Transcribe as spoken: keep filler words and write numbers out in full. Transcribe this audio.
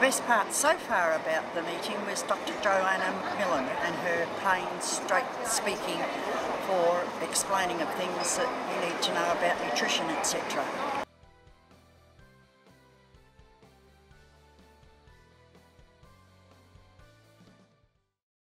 best part so far about the meeting was Doctor Joanna Millen and her plain, straight speaking for explaining of things that you need to know about nutrition, et cetera.